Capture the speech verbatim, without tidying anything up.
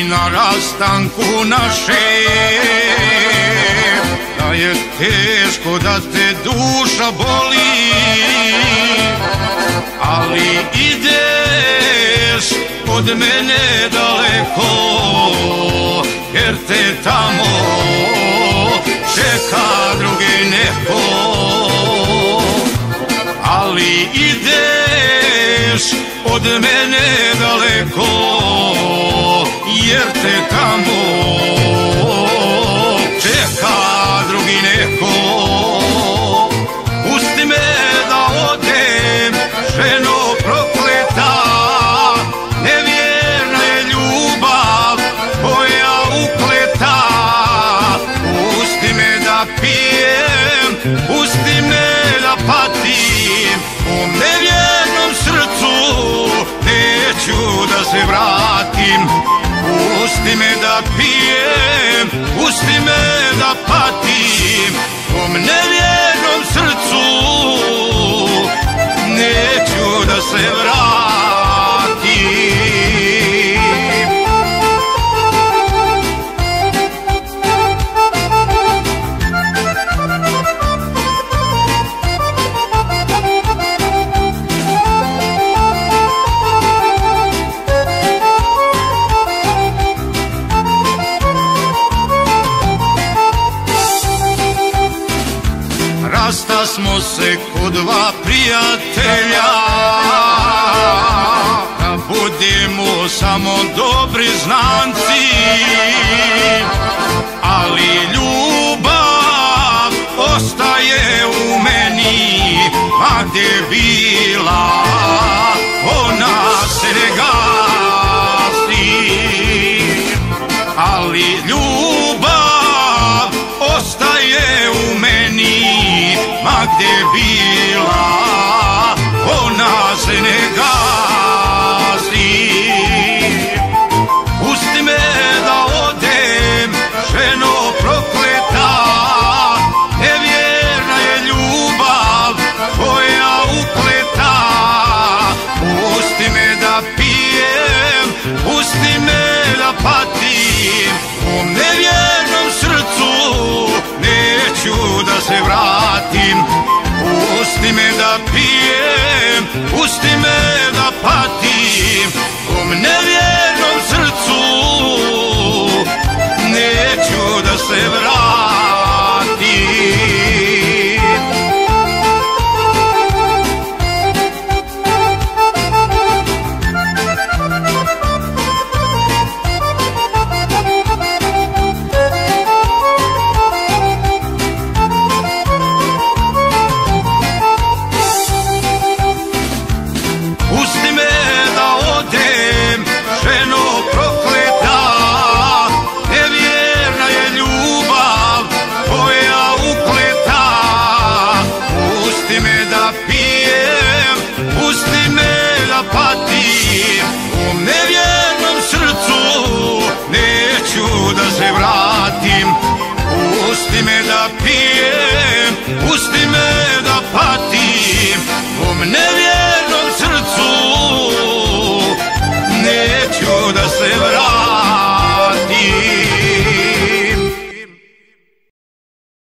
na rastanku našem, da je teško, da te duša boli, ali ideš od mene daleko, jer te tamo čeka drugi neko. Ali ideš od mene daleko, jer te tamo čeka drugi neko. Pusti me da odem, ženo prokleta, nevjerna je ljubav koja ukleta. Pusti me da pijem, pusti me da patim, u nevjernom srcu neću da se vratim. Pusti me da pijem, pusti me da patim, u nevjernom srcu neću da se vratim. Rasta smo se kod dva prijatelja, da budemo samo dobri znanci, ali ljubav ostaje u meni, ma gdje bila ona se ne gasi. Ali ljubav ostaje u meni, ma gdje bila ona se ne gasi. Pusti me da odem, ženo prokleta, nevjerna je ljubav koja ukleta. Pusti me da pijem, pusti me da patim, u nevjernom srcu neću da se vratim. Pusti me da pijem, pusti me da patim, u nevjernom